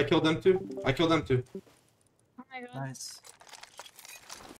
I killed them too. I killed them too. Oh my god. Nice.